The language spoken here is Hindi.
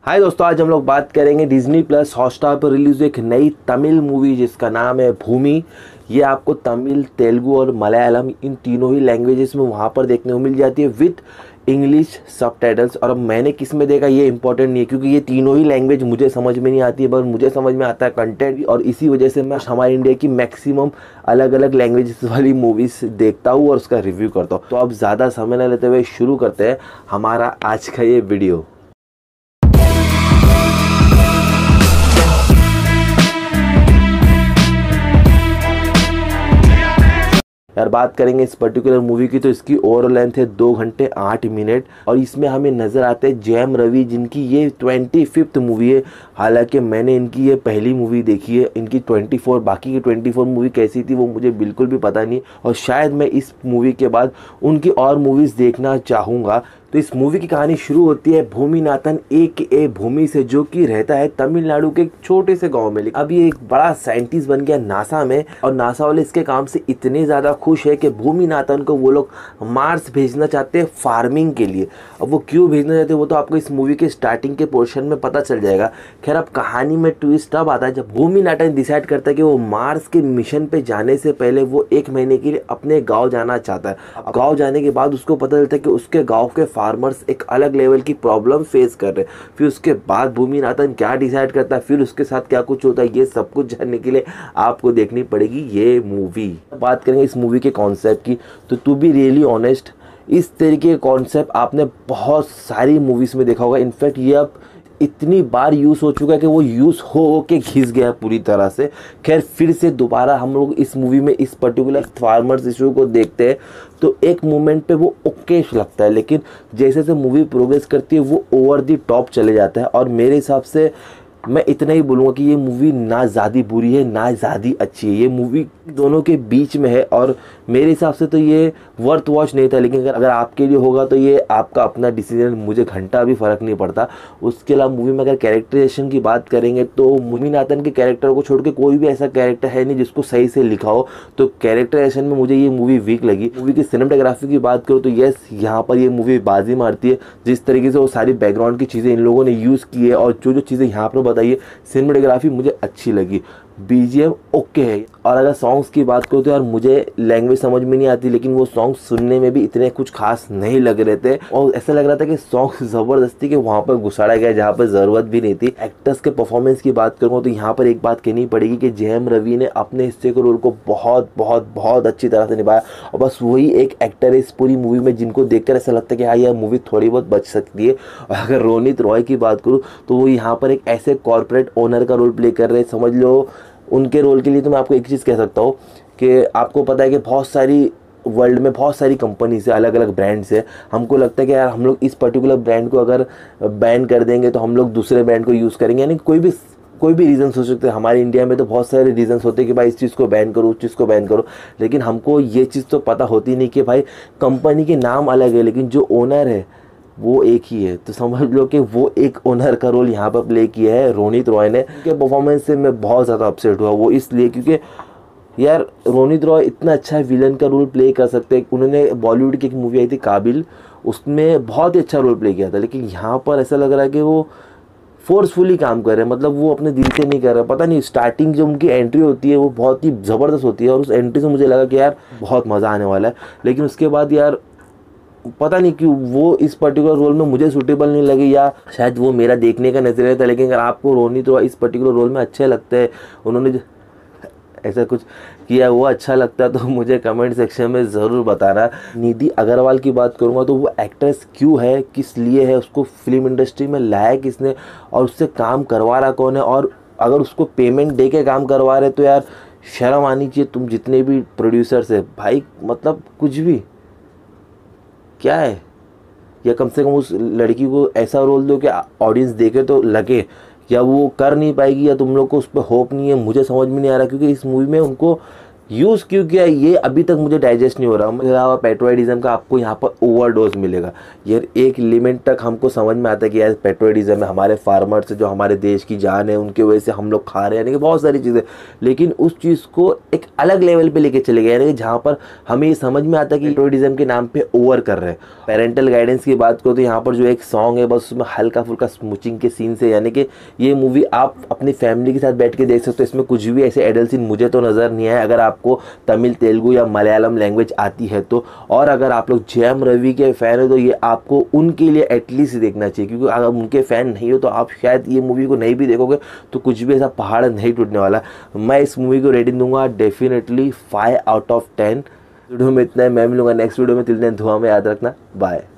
हाय दोस्तों, आज हम लोग बात करेंगे डिज्नी प्लस हॉटस्टार पर रिलीज एक नई तमिल मूवी जिसका नाम है भूमि। ये आपको तमिल, तेलुगु और मलयालम इन तीनों ही लैंग्वेजेस में वहाँ पर देखने को मिल जाती है विद इंग्लिश सबटाइटल्स। और अब मैंने किस में देखा ये इंपॉर्टेंट नहीं है, क्योंकि ये तीनों ही लैंग्वेज मुझे समझ में नहीं आती है, पर मुझे समझ में आता है कंटेंट। और इसी वजह से मैं हमारे इंडिया की मैक्सिमम अलग अलग लैंग्वेजेस वाली मूवीज देखता हूँ और उसका रिव्यू करता हूँ। तो अब ज़्यादा समय न लेते हुए शुरू करते हैं हमारा आज का ये वीडियो। यार बात करेंगे इस पर्टिकुलर मूवी की, तो इसकी ओवरऑल लेंथ है 2 घंटे 8 मिनट और इसमें हमें नज़र आते हैं जयम रवि, जिनकी ये 25th मूवी है। हालांकि मैंने इनकी ये पहली मूवी देखी है, इनकी 24, बाकी की 24 मूवी कैसी थी वो मुझे बिल्कुल भी पता नहीं, और शायद मैं इस मूवी के बाद उनकी और मूवीज़ देखना चाहूँगा। तो इस मूवी की कहानी शुरू होती है भूमिनाथन ए भूमि से, जो कि रहता है तमिलनाडु के एक छोटे से गांव में। अब ये एक बड़ा साइंटिस्ट बन गया नासा में, और नासा वाले इसके काम से इतने ज़्यादा खुश है कि भूमिनाथन को वो लोग मार्स भेजना चाहते हैं फार्मिंग के लिए। अब वो क्यों भेजना चाहते हैं वो तो आपको इस मूवी के स्टार्टिंग के पोर्शन में पता चल जाएगा। खैर, अब कहानी में ट्विस्ट तब आता है जब भूमिनाथन डिसाइड करता है कि वो मार्स के मिशन पे जाने से पहले वो 1 महीने के लिए अपने गाँव जाना चाहता है। गाँव जाने के बाद उसको पता चलता है कि उसके गाँव के फार्मर्स एक अलग लेवल की प्रॉब्लम फेस कर रहे हैं। फिर उसके बाद भूमिनाथन क्या डिसाइड करता है, फिर उसके साथ क्या कुछ होता है, ये सब कुछ जानने के लिए आपको देखनी पड़ेगी ये मूवी। बात करेंगे इस मूवी के कॉन्सेप्ट की, तो टू बी रियली ऑनेस्ट, इस तरीके के कॉन्सेप्ट आपने बहुत सारी मूवीज में देखा होगा। इनफैक्ट ये अब इतनी बार यूज़ हो चुका है कि वो यूज़ हो के घिस गया पूरी तरह से। खैर, फिर से दोबारा हम लोग इस मूवी में इस पर्टिकुलर फार्मर्स इशू को देखते हैं तो एक मोमेंट पे वो ओके लगता है, लेकिन जैसे जैसे मूवी प्रोग्रेस करती है वो ओवर दी टॉप चले जाता है। और मेरे हिसाब से मैं इतना ही बोलूँगा कि ये मूवी ना ज़्यादा बुरी है ना ज़्यादा अच्छी है, ये मूवी दोनों के बीच में है। और मेरे हिसाब से तो ये वर्थ वॉच नहीं था, लेकिन अगर आपके लिए होगा तो ये आपका अपना डिसीजन, मुझे घंटा भी फ़र्क नहीं पड़ता। उसके अलावा मूवी में अगर कैरेक्टराइजेशन की बात करेंगे तो भूमिनाथन के कैरेक्टर को छोड़ के कोई भी ऐसा कैरेक्टर है नहीं जिसको सही से लिखा हो, तो कैरेक्टराइजेशन में मुझे ये मूवी वीक लगी। मूवी की सिनेमेटोग्राफी की बात करूँ तो यस, यहाँ पर ये मूवी बाजी मारती है। जिस तरीके से वो सारी बैकग्राउंड की चीज़ें इन लोगों ने यूज़ की है और जो चीज़ें यहाँ पर बताइए, सिनेमेटोग्राफी मुझे अच्छी लगी, बीजीएम ओके है। और अगर सॉन्ग्स की बात करूँ तो यार मुझे लैंग्वेज समझ में नहीं आती, लेकिन वो सॉन्ग सुनने में भी इतने कुछ खास नहीं लग रहे थे, और ऐसा लग रहा था कि सॉन्ग ज़बरदस्ती के वहाँ पर घुसाड़ा गया जहाँ पर ज़रूरत भी नहीं थी। एक्टर्स के परफॉर्मेंस की बात करूँगा तो यहाँ पर एक बात कहनी पड़ेगी कि जयम रवि ने अपने हिस्से के रोल को बहुत बहुत बहुत अच्छी तरह से निभाया, और बस वही एक एक्टर है इस पूरी मूवी में जिनको देखकर ऐसा लगता है कि हाँ यह मूवी थोड़ी बहुत बच सकती है। और अगर रोनित रॉय की बात करूँ तो वो यहाँ पर एक ऐसे कॉर्पोरेट ओनर का रोल प्ले कर रहे हैं, समझ लो। उनके रोल के लिए तो मैं आपको एक चीज़ कह सकता हूँ कि आपको पता है कि बहुत सारी वर्ल्ड में बहुत सारी कंपनीज है, अलग अलग ब्रांड्स है। हमको लगता है कि यार हम लोग इस पर्टिकुलर ब्रांड को अगर बैन कर देंगे तो हम लोग दूसरे ब्रांड को यूज़ करेंगे, यानी कोई भी रीज़न्स हो सकते हैं। हमारे इंडिया में तो बहुत सारे रीज़न्स होते हैं कि भाई इस चीज़ को बैन करो, उस चीज़ को बैन करो, लेकिन हमको ये चीज़ तो पता होती नहीं कि भाई कंपनी के नाम अलग है लेकिन जो ओनर है वो एक ही है। तो समझ लो कि वो एक ओनर का रोल यहाँ पर प्ले किया है रोनित रॉय ने। उनके परफॉर्मेंस से मैं बहुत ज़्यादा अपसेट हुआ, वो इसलिए क्योंकि यार रोनित रॉय इतना अच्छा विलन का रोल प्ले कर सकते हैं। उन्होंने बॉलीवुड की एक मूवी आई थी काबिल, उसमें बहुत ही अच्छा रोल प्ले किया था, लेकिन यहाँ पर ऐसा लग रहा है कि वो फोर्सफुली काम कर रहे हैं, मतलब वो अपने दिल से नहीं कर रहे। पता नहीं, स्टार्टिंग जो उनकी एंट्री होती है वो बहुत ही ज़बरदस्त होती है, और उस एंट्री से मुझे लगा कि यार बहुत मज़ा आने वाला है, लेकिन उसके बाद यार पता नहीं क्यों वो इस पर्टिकुलर रोल में मुझे सूटेबल नहीं लगी, या शायद वो मेरा देखने का नजरिया था। लेकिन अगर आपको रोनित रॉय इस पर्टिकुलर रोल में अच्छे लगते हैं, उन्होंने ऐसा कुछ किया वो अच्छा लगता है, तो मुझे कमेंट सेक्शन में ज़रूर बताना। निधि अग्रवाल की बात करूँगा तो वो एक्ट्रेस क्यों है, किस लिए है, उसको फिल्म इंडस्ट्री में लाया किसने, और उससे काम करवा रहा कौन है, और अगर उसको पेमेंट दे के काम करवा रहे तो यार शर्म आनी चाहिए। तुम जितने भी प्रोड्यूसर्स है भाई, मतलब कुछ भी क्या है, या कम से कम उस लड़की को ऐसा रोल दो कि ऑडियंस देखे तो लगे, या वो कर नहीं पाएगी, या तुम लोग को उस पर होप नहीं है। मुझे समझ में नहीं आ रहा, क्योंकि इस मूवी में उनको यूज़ क्यों किया ये अभी तक मुझे डाइजेस्ट नहीं हो रहा। मुझे पेट्रोइडिज्म का आपको यहाँ पर ओवरडोज मिलेगा यार। एक लिमिट तक हमको समझ में आता है कि यार पेट्रोइडिज्म है, हमारे फार्मर्स जो हमारे देश की जान है उनकी वजह से हम लोग खा रहे हैं, यानी कि बहुत सारी चीज़ें, लेकिन उस चीज़ को एक अलग लेवल पे लेके चले गए, यानी कि जहाँ पर हमें ये समझ में आता है कि पेट्रोइडिज्म के नाम पे ओवर कर रहे हैं। पेरेंटल गाइडेंस की बात करो तो यहाँ पर जो एक सॉन्ग है बस उसमें हल्का फुल्का स्मूचिंग के सीन से, यानी कि ये मूवी आप अपनी फैमिली के साथ बैठ के देख सकते हो। इसमें कुछ भी ऐसे एडल्ट सीन मुझे तो नज़र नहीं आया, अगर आपको तमिल, तेलुगु या मलयालम लैंग्वेज आती है तो। और अगर आप लोग जयम रवि के फ़ैन हो तो ये आपको उनके लिए एटलीस्ट देखना चाहिए, क्योंकि अगर उनके फ़ैन नहीं हो तो आप शायद ये मूवी को नहीं भी देखोगे तो कुछ भी ऐसा पहाड़ नहीं टूटने वाला। मैं इस मूवी को रेटिंग दूंगा डेफिनेटली 5 आउट ऑफ 10। वीडियो में इतना है, मैं मिलूंगा नेक्स्ट वीडियो में। तिल दिन धुआं में याद रखना, बाय।